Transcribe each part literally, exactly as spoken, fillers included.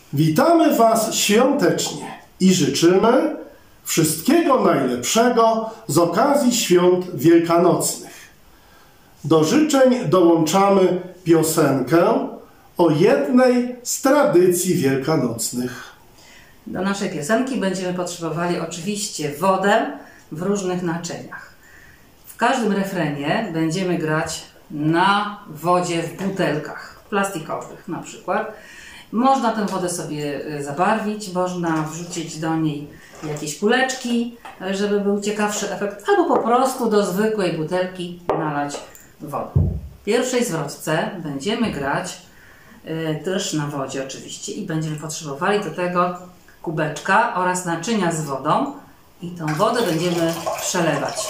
Witamy Was świątecznie i życzymy wszystkiego najlepszego z okazji świąt wielkanocnych. Do życzeń dołączamy piosenkę o jednej z tradycji wielkanocnych. Do naszej piosenki będziemy potrzebowali oczywiście wodę w różnych naczyniach. W każdym refrenie będziemy grać na wodzie w butelkach plastikowych na przykład. Można tę wodę sobie zabarwić, można wrzucić do niej jakieś kuleczki, żeby był ciekawszy efekt, albo po prostu do zwykłej butelki nalać wodę. W pierwszej zwrotce będziemy grać y, też na wodzie oczywiście i będziemy potrzebowali do tego kubeczka oraz naczynia z wodą i tą wodę będziemy przelewać.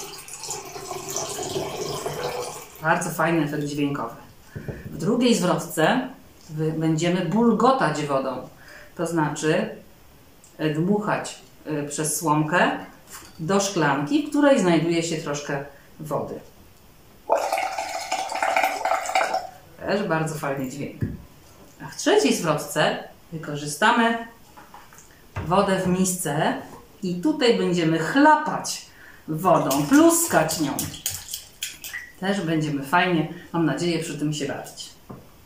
Bardzo fajny efekt dźwiękowy. W drugiej zwrotce będziemy bulgotać wodą, to znaczy dmuchać przez słomkę do szklanki, w której znajduje się troszkę wody. Też bardzo fajny dźwięk. A w trzeciej zwrotce wykorzystamy wodę w misce i tutaj będziemy chlapać wodą, pluskać nią. Też będziemy fajnie, mam nadzieję, przy tym się bawić.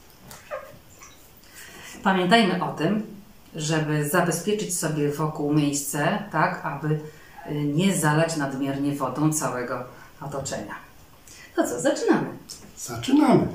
Pamiętajmy o tym, żeby zabezpieczyć sobie wokół miejsce, tak aby nie zalać nadmiernie wodą całego otoczenia. To co, zaczynamy? Zaczynamy.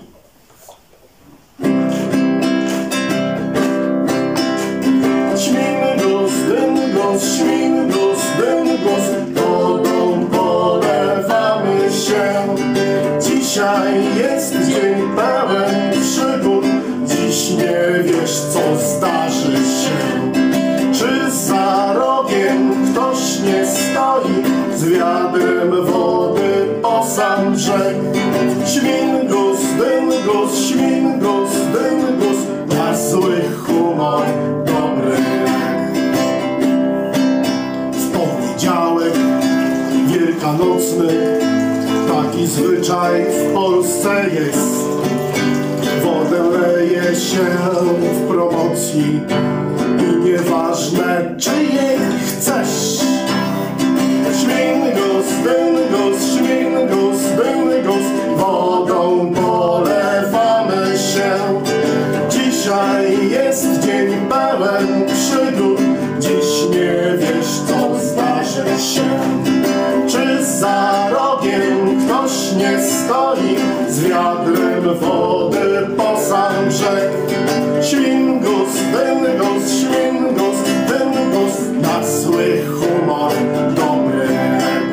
Śmigos, dymgos, śmigos, dymgos, wodą polewamy się. Dzisiaj jest dzień pełen przygód, dziś nie wiesz, co zdarzy się. Czy za rogiem ktoś nie stoi z wiadrem wody po sam brzeg? Śmigos, dymgos, śmigos, dymgos, na zły humor dobry lek. W poniedziałek wielkanocny taki zwyczaj w Polsce jest. Wodę leje się w promocji i nieważne, czy jej chcesz. Śmigos, dymgos, śmigos, dymgos, wodą polewamy się. Dzisiaj jest dzień pełen przygód, dziś nie wiesz, co zdarzy się. Czy za rogiem ktoś nie stoi z wiadrem wody po sam brzeg? Śmigos, dymgos, śmigos, dymgos, na zły humor dobry lek.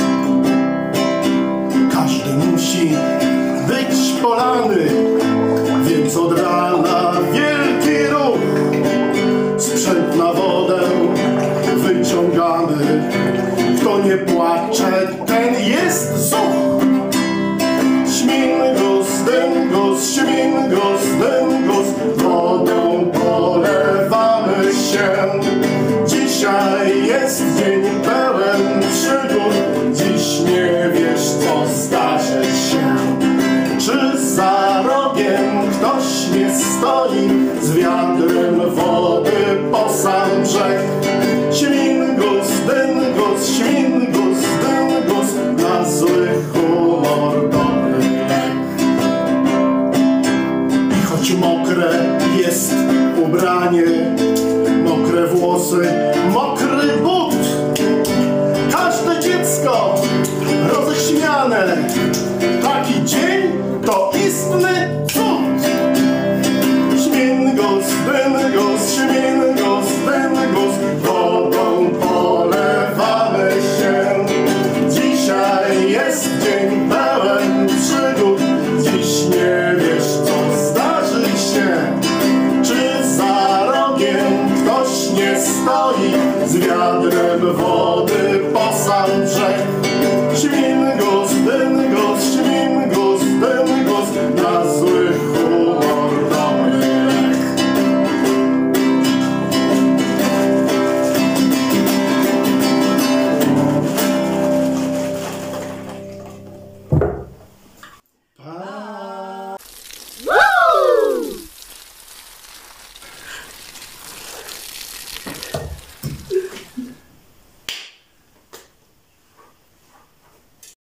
Każdy musi być polany, więc od rana wielki ruch. Sprzęt na wodę wyciągamy, kto nie płacze, ten jest zuch. Śmigos, dymgos, śmigos, dymgos, wodą polewamy się. Dzisiaj jest dzień pełen przygód, dziś nie wiesz, co zdarzy się. Czy za rogiem ktoś nie stoi z wiadrem wody po sam brzeg? Śmigos, dymgos, śmigos, dymgos, na zły humor dobry lek. I choć mokre jest ubranie, mokre włosy, mokry but, każde dziecko roześmiane, taki dzień to istny cud. Śmigos, dymgos, śmigos, dymgos, wodą polewamy się. Dzisiaj jest dzień pełen przygód, dziś nie wiesz, co zdarzy się. Czy za rogiem ktoś nie stoi z wiadrem wody po sam